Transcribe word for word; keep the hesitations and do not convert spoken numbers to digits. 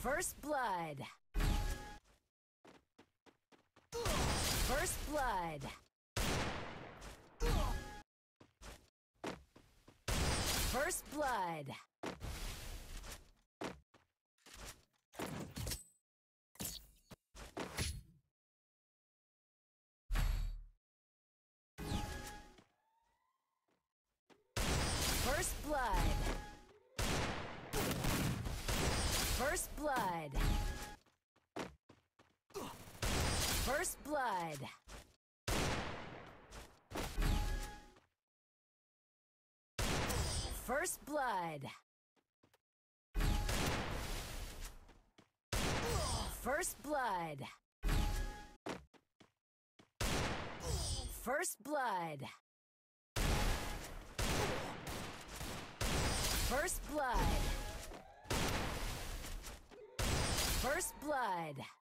First blood. First blood. First blood. First blood. First blood. First blood. First blood. First blood. First blood. First blood. First blood.